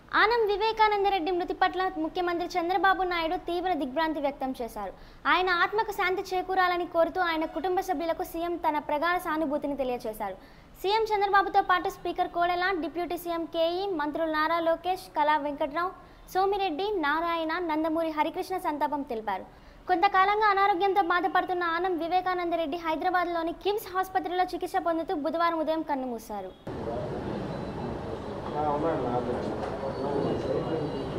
ఆనం వివేకానందరెడ్డి మృతి పట్ల ముఖ్యమంత్రి చంద్రబాబు నాయుడు తీవ్ర దిగ్భ్రాంతి వ్యక్తం చేశారు. ఆయన ఆత్మకు శాంతి చేకూరాలని కోరుతూ ఆయన కుటుంబ సభ్యులకు సీఎం తన ప్రగాఢ సానుభూతిని తెలియజేశారు. సీఎం చంద్రబాబుతో పాటు speaker Kodela, deputy CM KE, మంత్రులు నారా లోకేష్, కళా వెంకట్రావు, సోమిరెడ్డి, నారాయణ, నందమూరి హరికృష్ణ సంతాపం తెలిపారు. కొంతకాలంగా అనారోగ్యంతో బాధపడుతున్న ఆనం వివేకానందరెడ్డి హైదరాబాద్లోని కిమ్స్ ఆసుపత్రిలో చికిత్స పొందుతూ బుధవారం ఉదయం కన్నుమూశారు.